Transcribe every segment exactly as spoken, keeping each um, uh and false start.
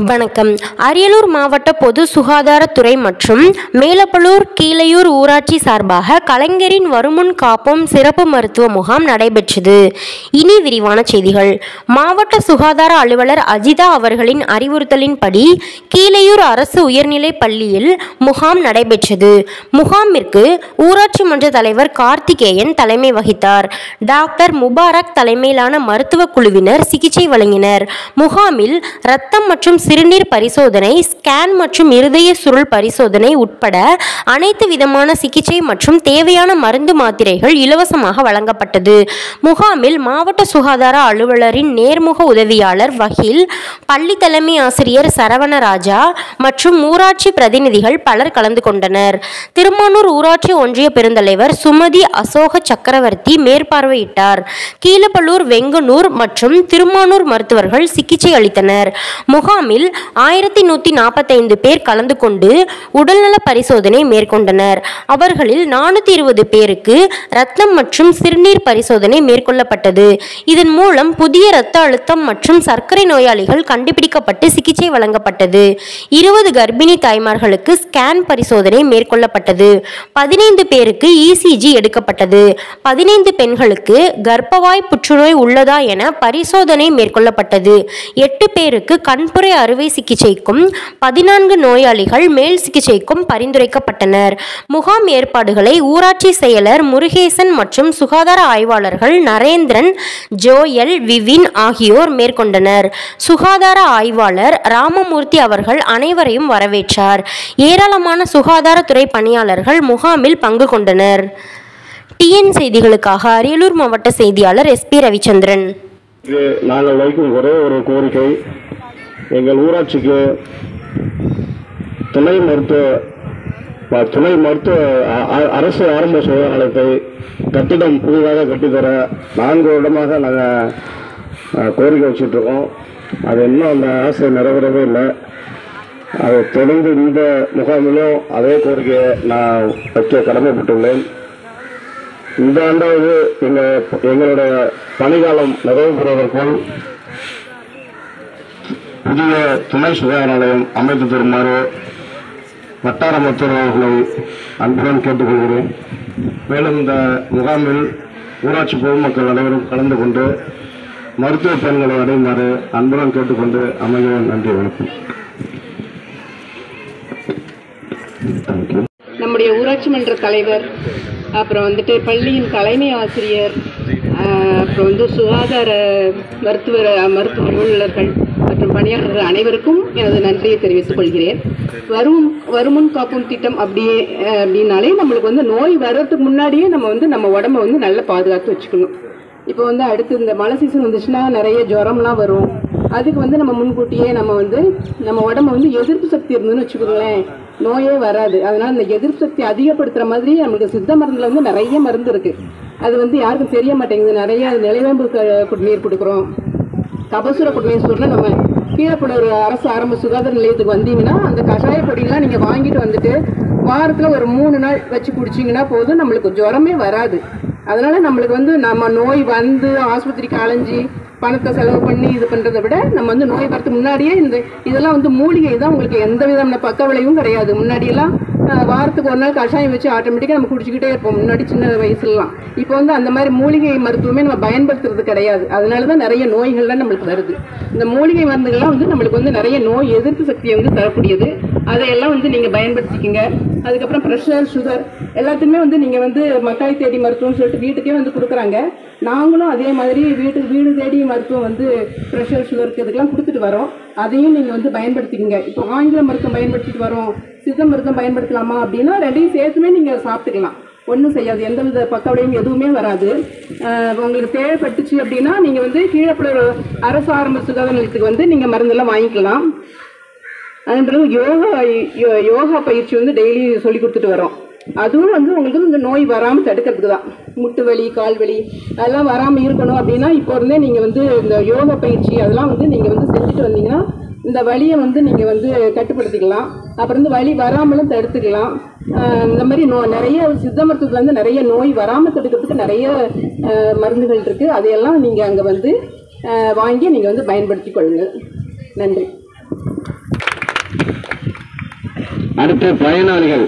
வணக்கம். அரியலூர் மாவட்ட பொது சுகாதாரத்துறை மற்றும் மேலப்பலூர் கீழையூர் ஊராட்சி சார்பாக கலைஞரின் வருமுன் காப்போம் சிறப்பு மருத்துவ முகாம் நடைபெற்றது. இனி விரிவான செய்திகள். மாவட்ட சுகாதார அலுவலர் அஜிதா அவர்களின் அறிவுறுத்தலின்படி கீழையூர் அரசு உயர்நிலைப் பள்ளியில் முகாம் நடைபெற்றது. முகாமிற்கு ஊராட்சி மன்ற தலைவர் கார்த்திகேயன் தலைமை வகித்தார். டாக்டர் முபாரக் தலைமையிலான மருத்துவ குழுவினர் சிகிச்சை வழங்கினர். முகாமில் இரத்தம் மற்றும் சிறுநீர் பரிசோதனை, ஸ்கேன் மற்றும் இருதய சுருள் பரிசோதனை உட்பட அனைத்து விதமான சிகிச்சை மற்றும் தேவையான மருந்து மாத்திரைகள் இலவசமாக வழங்கப்பட்டது. முகாமில் மாவட்ட சுகாதார அலுவலரின் நேர்முக உதவியாளர் வகில், பள்ளி தலைமை ஆசிரியர் சரவணராஜா மற்றும் ஊராட்சி பிரதிநிதிகள் பலர் கலந்து கொண்டனர். திருமானூர் ஊராட்சி ஒன்றிய பெருந்தலைவர் சுமதி அசோக சக்கரவர்த்தி மேற்பார்வையிட்டார். கீழப்பள்ளூர், வெங்கனூர் மற்றும் திருமானூர் மருத்துவர்கள் சிகிச்சை அளித்தனர். முகாமில் ஆயிரத்தி நூற்றி நாற்பத்தைந்து பேர் கலந்து கொண்டு உடல்நல பரிசோதனை மேற்கொண்டனர். அவர்களில் நானூற்றி இருபது பேருக்கு இரத்தம் மற்றும் சிறுநீர் பரிசோதனை மேற்கொள்ளப்பட்டது. இதன் மூலம் புதிய இரத்த அழுத்தம் மற்றும் சர்க்கரை நோயாளிகள் கண்டுபிடிக்கப்பட்டு சிகிச்சை வழங்கப்பட்டது. இருபது கர்ப்பிணி தாய்மார்களுக்கு ஸ்கேன் பரிசோதனை மேற்கொள்ளப்பட்டது. பதினைந்து பேருக்கு இசிஜி எடுக்கப்பட்டது. பதினைந்து பெண்களுக்கு கர்ப்பவாய் புற்றுநோய் உள்ளதா என பரிசோதனை மேற்கொள்ளப்பட்டது. எட்டு பேருக்கு கண்புரை அறுவை சிகிச்சைக்கும் பதினான்கு நோயாளிகள் மேல் சிகிச்சைக்கும் பரிந்துரைக்கப்பட்டனர். முகாம் ஏற்பாடுகளை ஊராட்சி செயலர் முருகேசன் மற்றும் சுகாதார ஆய்வாளர்கள் நரேந்திரன், ஜோயல், விவின் ஆகியோர் மேற்கொண்டனர். சுகாதார ஆய்வாளர் ராமமூர்த்தி அவர்கள் அனைவரையும் வரவேற்றார். ஏராளமான சுகாதாரத்துறை பணியாளர்கள் முகாமில் பங்கு கொண்டனர். டிஎன் செய்திகளுக்காக அரியலூர் மாவட்ட செய்தியாளர் எஸ் பி ரவிச்சந்திரன். நாங்கள் வைக்கும் ஒரே ஒரு கோரிக்கை, எங்கள் ஊராட்சிக்கு துணை மருத்துவ துணை மருத்துவ அரசு ஆரம்ப சுகாதார நிலையத்தை கட்டிடம் புதிதாக கட்டித்தர நான்கு வருடமாக நாங்கள் கோரிக்கை வச்சுட்டு இருக்கோம். அது இன்னும் அந்த ஆசை நிறைவேறவே இல்லை. அதை தொடர்ந்து இந்த முகாமிலும் அதே கோரிக்கையை நான் வைக்க கடமைப்பட்டுள்ளேன். இந்த ஆண்டாவது எங்கள் எங்களுடைய பணிகாலம் நிறைவு பெறுவதற்குள் புதிய துணை சுகாதார நிலையம் அமைத்து தருமாறு வட்டார மருத்துவர்களை அன்புடன் கேட்டுக்கொள்கிறேன். மேலும் இந்த முகாமில் ஊராட்சி பொதுமக்கள் அனைவரும் கலந்து கொண்டு மருத்துவ பயன்களை அடையுமாறு அன்புடன் கேட்டுக்கொண்டு அமைகிறேன். நன்றி, வணக்கம். நம்முடைய ஊராட்சி மன்ற தலைவர், அப்புறம் வந்துட்டு பள்ளியின் தலைமை ஆசிரியர், அப்புறம் வந்து சுகாதார மருத்துவ மருத்துவ அலுவலர்கள் மற்றும் பணியாளர்கள் அனைவருக்கும் எனது நன்றியை தெரிவித்துக் கொள்கிறேன். வரும் வருமுன் காப்போம் திட்டம் அப்படியே அப்படின்னாலே நம்மளுக்கு வந்து நோய் வர்றதுக்கு முன்னாடியே நம்ம வந்து நம்ம உடம்பை வந்து நல்லா பாதுகாத்து வச்சுக்கணும். இப்போ வந்து அடுத்து இந்த மழை சீசன் வந்துச்சுன்னா நிறைய ஜுரம்லாம் வரும். அதுக்கு வந்து நம்ம முன்கூட்டியே நம்ம வந்து நம்ம உடம்பை வந்து எதிர்ப்பு சக்தி இருந்ததுன்னு வச்சுக்கோங்களேன், நோயே வராது. அதனால இந்த எதிர்ப்பு சக்தி அதிகப்படுத்துற மாதிரி நமக்கு சித்த மருந்துல வந்து நிறைய மருந்து இருக்கு. அது வந்து யாருக்கும் தெரிய மாட்டேங்குது. நிறைய நிலவேம்பு குடிநீர் கொடுக்குறோம். கபசுர குடிநீர் சொல்ல நம்ம கீழப்பள்ளூர் அரசு ஆரம்ப சுகாதார நிலையத்துக்கு வந்தீங்கன்னா அந்த கஷாய பொடியெல்லாம் நீங்க வாங்கிட்டு வந்துட்டு வாரத்துல ஒரு மூணு நாள் வச்சு குடிச்சிங்கன்னா போதும், நம்மளுக்கு ஜுரமே வராது. அதனால நம்மளுக்கு வந்து நம்ம நோய் வந்து ஆஸ்பத்திரிக்கு அலைஞ்சி பணத்தை செலவு பண்ணி இது பண்ணுறதை விட நம்ம வந்து நோய் வரத்துக்கு முன்னாடியே இந்த இதெல்லாம் வந்து மூலிகை தான், உங்களுக்கு எந்த விதமான பக்க விளைவும் கிடையாது. முன்னாடியெல்லாம் வாரத்துக்கு ஒரு நாள் கஷாயம் வச்சு ஆட்டோமேட்டிக்காக நம்ம குடிச்சிக்கிட்டே இருப்போம் முன்னாடி சின்ன வயசுலாம். இப்போ வந்து அந்த மாதிரி மூலிகை மருத்துவமே நம்ம பயன்படுத்துறது கிடையாது. அதனால தான் நிறைய நோய்கள்லாம் நம்மளுக்கு வருது. இந்த மூலிகை மருந்துகள்லாம் வந்து நம்மளுக்கு வந்து நிறைய நோய் எதிர்ப்பு சக்தியை வந்து தரக்கூடியது. அதையெல்லாம் வந்து நீங்கள் பயன்படுத்திக்கிங்க. அதுக்கப்புறம் ப்ரெஷர், சுகர் எல்லாத்தையுமே வந்து நீங்கள் வந்து மக்காய் தேடி மருத்துவம்னு சொல்லிட்டு வீட்டுக்கே வந்து கொடுக்குறாங்க. நாங்களும் அதே மாதிரி வீட்டுக்கு வீடு தேடி மருத்துவம் வந்து ப்ரெஷர், சுகருக்கு இதுக்கெல்லாம் கொடுத்துட்டு வரோம். அதையும் நீங்கள் வந்து பயன்படுத்திக்கிங்க. இப்போ ஆங்கில மருத்துவம் பயன்படுத்திட்டு வரோம், சித்த மருத்துவம் பயன்படுத்தலாமா அப்படின்னா ரெண்டையும் சேர்த்துமே நீங்கள் சாப்பிட்டுக்கலாம். ஒன்றும் செய்யாது, எந்தவித பக்கவிலையும் எதுவுமே வராது. உங்களுக்கு தேவைப்பட்டுச்சு அப்படின்னா நீங்கள் வந்து கீழப்பள்ளூர் அரசு ஆரம்ப சுகாதார நிலையத்துக்கு வந்து நீங்கள் மருந்தெல்லாம் வாங்கிக்கலாம். அதன் பிறகு யோகா யோகா பயிற்சி வந்து டெய்லி சொல்லி கொடுத்துட்டு வரோம். அதுவும் வந்து உங்களுக்கு இந்த நோய் வராமல் தடுக்கிறதுக்கு தான். முட்டு வலி, கால் வலி அதெல்லாம் வராமல் இருக்கணும் அப்படின்னா இப்போ இருந்தே நீங்கள் வந்து இந்த யோகா பயிற்சி அதெல்லாம் வந்து நீங்கள் வந்து செஞ்சுட்டு வந்தீங்கன்னா இந்த வலியை வந்து நீங்கள் வந்து கட்டுப்படுத்திக்கலாம். அப்புறம் வந்து வலி வராமலும் தடுத்துக்கலாம். இந்த மாதிரி நோ நிறைய சித்த மருத்துவத்தில் வந்து நிறைய நோய் வராமல் தடுக்கிறதுக்கு நிறைய மருந்துகள் இருக்குது. அதையெல்லாம் நீங்கள் அங்கே வந்து வாங்கி நீங்கள் வந்து பயன்படுத்தி கொள்ளுங்கள். நன்றி. அடுத்து பயனாளிகள்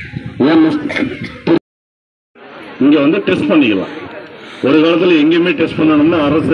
இங்க வந்து டெஸ்ட் பண்ணிக்கலாம். ஒரு காலத்தில் எங்கேயுமே டெஸ்ட் பண்ணணும்னா அரசு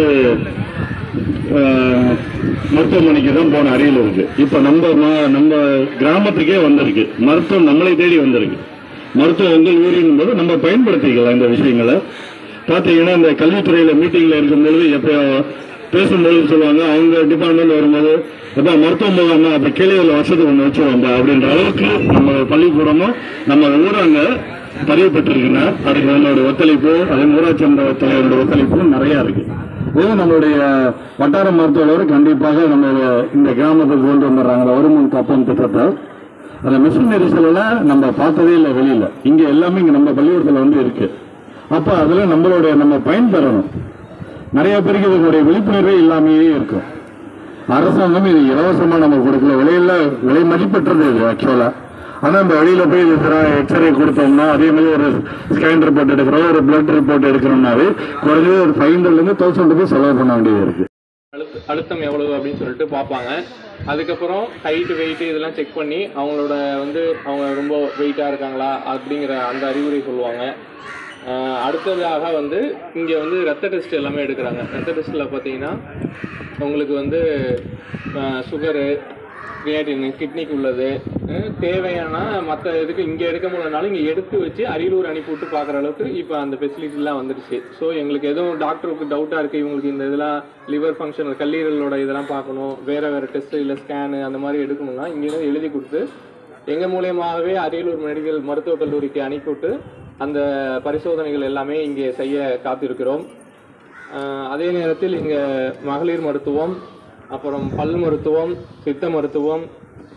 மருத்துவமனைக்கு தான் போன அரியலூருக்கு. இப்ப நம்ம நம்ம கிராமத்துக்கே வந்திருக்கு மருத்துவம், நம்மளை தேடி வந்திருக்கு மருத்துவம். எங்கள் ஊரின் போது நம்ம பயன்படுத்திக்கலாம் இந்த விஷயங்களை. பார்த்தீங்கன்னா இந்த கல்வித்துறையில மீட்டிங்ல இருக்கும்போது எப்போ பேசும்போது சொல்லுவாங்க, அவங்க டிபார்ட்மெண்ட் வரும்போது அதான் மருத்துவ முகாமா அப்படி கேள்வியில் வசதி ஒன்று வச்சுருவாங்க அப்படின்ற அளவுக்கு நம்ம பள்ளிக்கூடமும் நம்ம ஊராங்க பதிவு பெற்றிருக்குன்னா அதுக்கு நம்மளோட ஒத்துழைப்பு, அதே ஊராட்சி மன்ற தலைவரோட ஒத்துழைப்பு நிறைய இருக்கு. இது நம்மளுடைய வட்டார மருத்துவர் கண்டிப்பாக நம்ம இந்த கிராமத்துக்கு கொண்டு வந்துடுறாங்க வருமுன் காப்போம் திட்டத்தை. அந்த மிஷினரிஸ் எல்லாம் நம்ம பார்த்ததே இல்லை வெளியில, இங்க எல்லாமே இங்க நம்ம பள்ளிக்கூடத்தில் வந்து இருக்கு. அப்ப அதுல நம்மளுடைய நம்ம பயன்பெறணும். நிறைய பேருக்கு இதனுடைய விழிப்புணர்வே இல்லாமையே இருக்கும். அரசாங்கம் இது இலவசமா நம்ம கொடுக்கல, விலையில விலை மதிப்பற்றது இது ஆக்சுவலா. ஆனா நம்ம வெளியில போய் எக்ஸ்ரே கொடுத்தோம்னா, அதே மாதிரி ஒரு ஸ்கேன் ரிப்போர்ட் எடுக்கிறோம், ஒரு பிளட் ரிப்போர்ட் எடுக்கிறோம்னாவே குறைஞ்சது ஒரு ஃபைவ் ஹண்ட்ரட்ல இருந்து தௌசண்ட் ருபீஸ் செலவு பண்ண வேண்டியது இருக்கு. அழுத்தம் எவ்வளவு அப்படின்னு சொல்லிட்டு பார்ப்பாங்க. அதுக்கப்புறம் ஹைட் வெயிட் இதெல்லாம் செக் பண்ணி அவங்களோட வந்து அவங்க ரொம்ப வெயிட்டா இருக்காங்களா அப்படிங்கிற அந்த அறிவுரை சொல்லுவாங்க. அடுத்ததாக வந்து இங்கே வந்து ரத்த டெஸ்ட் எல்லாமே எடுக்கிறாங்க. ரத்த டெஸ்ட்டில் பார்த்தீங்கன்னா உங்களுக்கு வந்து சுகரு, கிரியாட்டின், கிட்னிக்கு உள்ளது தேவையான மற்ற இதுக்கு இங்கே எடுக்க முடியலனாலும் இங்கே எடுத்து வச்சு அரியலூர் அனுப்பிவிட்டு பார்க்குற அளவுக்கு இப்போ அந்த ஃபெசிலிட்டிலாம் வந்துடுச்சு. ஸோ எங்களுக்கு எதுவும் டாக்டருக்கு டவுட்டாக இருக்குது, இவங்களுக்கு இந்த இதெல்லாம் லிவர் ஃபங்க்ஷன், கல்லீரலோட இதெல்லாம் பார்க்கணும், வேறு வேறு டெஸ்ட்டு இல்லை ஸ்கேனு அந்த மாதிரி எடுக்கணும்னா இங்கேருந்து எழுதி கொடுத்து எங்கள் மூலியமாகவே அரியலூர் மெடிக்கல் மருத்துவக் கல்லூரிக்கு அனுப்பிவிட்டு அந்த பரிசோதனைகள் எல்லாமே இங்கே செய்ய காத்திருக்கிறோம். அதே நேரத்தில் இங்கே மகளிர் மருத்துவம், அப்புறம் பல் மருத்துவம், சித்த மருத்துவம்,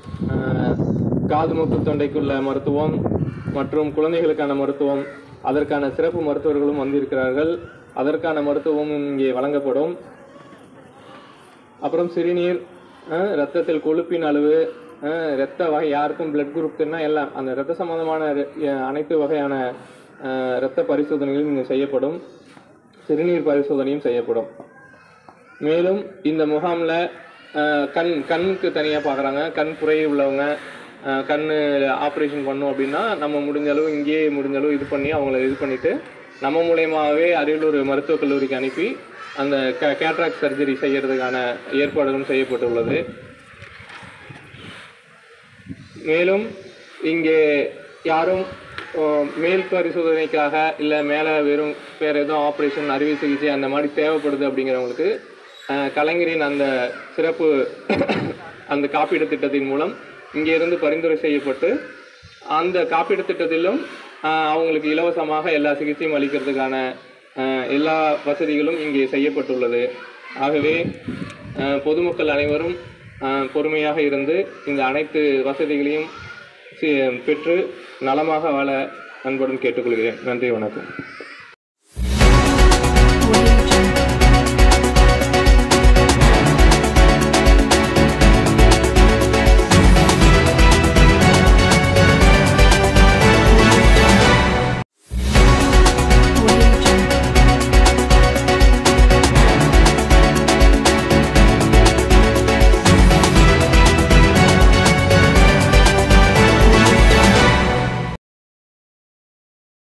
காது மூக்கு தொண்டைக்குள்ள மருத்துவம் மற்றும் குழந்தைகளுக்கான மருத்துவம், அதற்கான சிறப்பு மருத்துவர்களும் வந்திருக்கிறார்கள். அதற்கான மருத்துவமும் இங்கே வழங்கப்படும். அப்புறம் சிறுநீர், இரத்தத்தில் கொழுப்பின் அளவு, இரத்த வகை, யாருக்கும் பிளட் குரூப்னா எல்லாம் அந்த இரத்த சம்பந்தமான அனைத்து வகையான இரத்த பரிசோதனைகளும் இங்கே செய்யப்படும். சிறுநீர் பரிசோதனையும் செய்யப்படும். மேலும் இந்த முகாமில் கண் கண்ணுக்கு தனியாக பார்க்குறாங்க. கண் புரை உள்ளவங்க கண் ஆப்ரேஷன் பண்ணோம் அப்படின்னா நம்ம முடிஞ்ச அளவு இங்கேயே முடிஞ்ச அளவு இது பண்ணி அவங்கள இது பண்ணிவிட்டு நம்ம மூலயமாவே அரியலூர் மருத்துவக் கல்லூரிக்கு அனுப்பி அந்த கே கேட்ராக்ட் சர்ஜரி செய்கிறதுக்கான ஏற்பாடுகளும் செய்யப்பட்டுள்ளது. மேலும் இங்கே யாரும் மேல் பரிசோதனைக்காக இல்லை மேலே வெறும் வேறு எதுவும் ஆப்ரேஷன், அறுவை சிகிச்சை அந்த மாதிரி தேவைப்படுது அப்படிங்கிறவங்களுக்கு கலைஞரின் அந்த சிறப்பு அந்த காப்பீடு திட்டத்தின் மூலம் இங்கே இருந்து பரிந்துரை செய்யப்பட்டு அந்த காப்பீடு திட்டத்திலும் அவங்களுக்கு இலவசமாக எல்லா சிகிச்சையும் அளிக்கிறதுக்கான எல்லா வசதிகளும் இங்கே செய்யப்பட்டுள்ளது. ஆகவே பொதுமக்கள் அனைவரும் பொறுமையாக இருந்து இந்த அனைத்து வசதிகளையும் பெற்று நலமாக வாழ அன்புடன் கேட்டுக்கொள்கிறேன். நன்றி, வணக்கம்.